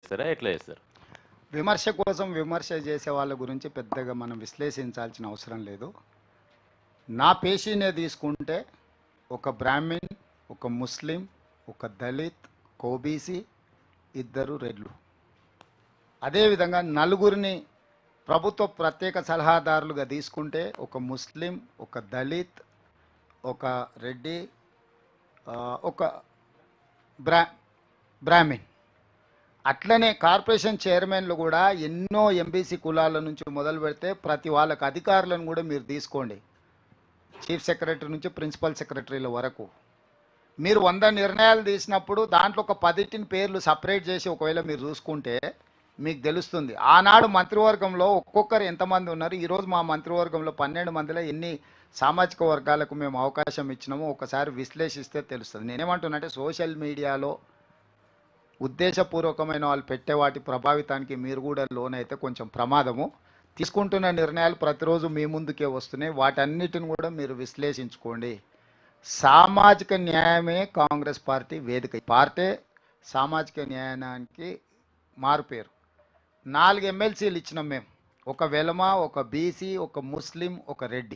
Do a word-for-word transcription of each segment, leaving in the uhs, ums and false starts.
చేస్తారా, ఎట్లా చేస్తారు? విమర్శ కోసం విమర్శ చేసే వాళ్ళ గురించి పెద్దగా మనం విశ్లేషించాల్సిన అవసరం లేదు. నా పేషీనే తీసుకుంటే ఒక బ్రాహ్మిన్, ఒక ముస్లిం, ఒక దళిత్, ఒక ఓబీసీ, ఇద్దరు రెడ్లు. అదేవిధంగా నలుగురిని ప్రభుత్వ ప్రత్యేక సలహాదారులుగా తీసుకుంటే ఒక ముస్లిం, ఒక దళిత్, ఒక రెడ్డి, ఆ, ఒక బ్రా బ్రాహ్మిన్. అట్లనే కార్పొరేషన్ చైర్మన్లు కూడా ఎన్నో ఎంబీసీ కులాల నుంచి మొదలు పెడితే ప్రతి వాళ్ళకి అధికారులను కూడా మీరు తీసుకోండి, చీఫ్ సెక్రటరీ నుంచి ప్రిన్సిపల్ సెక్రటరీల వరకు. మీరు వంద నిర్ణయాలు తీసినప్పుడు దాంట్లో ఒక పదిటిని పేర్లు సపరేట్ చేసి ఒకవేళ మీరు చూసుకుంటే మీకు తెలుస్తుంది. ఆనాడు మంత్రివర్గంలో ఒక్కొక్కరు ఎంతమంది ఉన్నారు, ఈరోజు మా మంత్రివర్గంలో పన్నెండు మందిలో ఎన్ని సామాజిక వర్గాలకు మేము అవకాశం ఇచ్చినామో ఒకసారి విశ్లేషిస్తే తెలుస్తుంది. నేనేమంటున్నానంటే సోషల్ మీడియాలో ఉద్దేశపూర్వకమైన వాళ్ళు పెట్టే వాటి ప్రభావితానికి మీరు కూడా లోన్ అయితే కొంచెం ప్రమాదము. తీసుకుంటున్న నిర్ణయాలు ప్రతిరోజు మీ ముందుకే వస్తున్నాయి, వాటన్నిటిని కూడా మీరు విశ్లేషించుకోండి. సామాజిక న్యాయమే కాంగ్రెస్ పార్టీ వేదిక. పార్టీ సామాజిక న్యాయానికి మారుపేరు. నాలుగు ఎమ్మెల్సీలు ఇచ్చినాం మేము, ఒక వెలమ, ఒక బీసీ, ఒక ముస్లిం, ఒక రెడ్డి.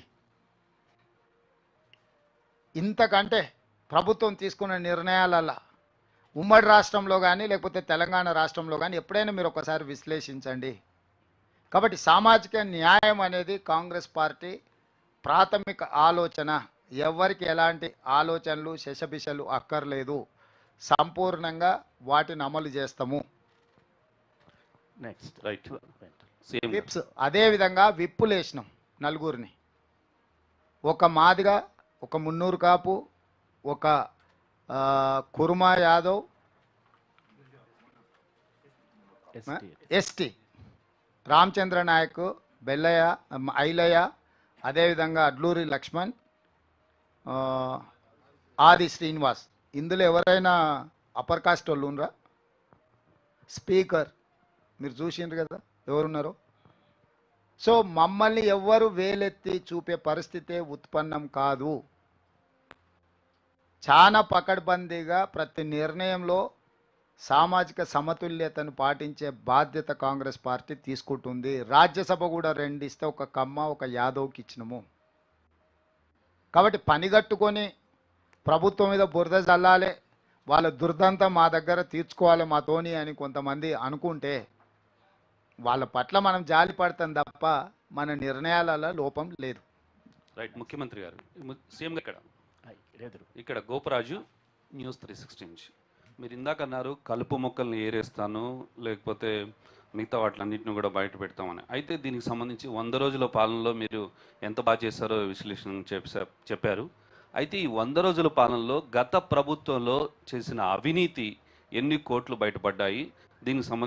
ఇంతకంటే ప్రభుత్వం తీసుకున్న నిర్ణయాలల్లో ఉమ్మడి రాష్ట్రంలో కానీ లేకపోతే తెలంగాణ రాష్ట్రంలో కానీ ఎప్పుడైనా మీరు ఒకసారి విశ్లేషించండి. కాబట్టి సామాజిక న్యాయం అనేది కాంగ్రెస్ పార్టీ ప్రాథమిక ఆలోచన. ఎవరికి ఎలాంటి ఆలోచనలు శశబిషలు అక్కర్లేదు, సంపూర్ణంగా వాటిని అమలు చేస్తాము. నెక్స్ట్ రైట్ విప్స్ అదేవిధంగా విప్పులు వేసినాం నలుగురిని, ఒక మాదిగా, ఒక మున్నూరు కాపు, ఒక కుర్మా యాదవ్, ఎస్టీ రామచంద్ర నాయక్, బెల్లయ్య, ఐలయ్య, అదేవిధంగా అడ్లూరి లక్ష్మణ్, ఆది శ్రీనివాస్. ఇందులో ఎవరైనా అప్పర్ కాస్ట్ వాళ్ళు ఉన్నరా? స్పీకర్ మీరు చూసిండ్రు కదా ఎవరున్నారో. సో మమ్మల్ని ఎవ్వరు వేలెత్తి చూపే పరిస్థితే ఉత్పన్నం కాదు. చాలా పకడ్బందీగా ప్రతి నిర్ణయంలో సామాజిక సమతుల్యతను పాటించే బాధ్యత కాంగ్రెస్ పార్టీ తీసుకుంటుంది. రాజ్యసభ కూడా రెండు ఇస్తే ఒక కమ్మ, ఒక యాదవ్కి ఇచ్చినాము. కాబట్టి పనిగట్టుకొని ప్రభుత్వం మీద బురద జల్లాలే, వాళ్ళ దుర్దంతం మా దగ్గర తీర్చుకోవాలి మాతోని అని కొంతమంది అనుకుంటే వాళ్ళ పట్ల మనం జాలి పడతాం తప్ప మన నిర్ణయాలలో లోపం లేదు. రైట్. ముఖ్యమంత్రి గారు, సీఎం ఇక్కడ ఇక్కడ గోపరాజు, న్యూస్ త్రీ సిక్స్టీ నుంచి మీరు ఇందాక అన్నారు కలుపు మొక్కల్ని ఏరేస్తాను లేకపోతే మిగతా వాటిలన్నింటిని కూడా బయట పెడతామని. అయితే దీనికి సంబంధించి వంద రోజుల పాలనలో మీరు ఎంత బాగా చేశారో విశ్లేషణ చెప్పారు. అయితే ఈ వంద రోజుల పాలనలో గత ప్రభుత్వంలో చేసిన అవినీతి ఎన్ని కోట్లు బయటపడ్డాయి, దీనికి సంబంధించి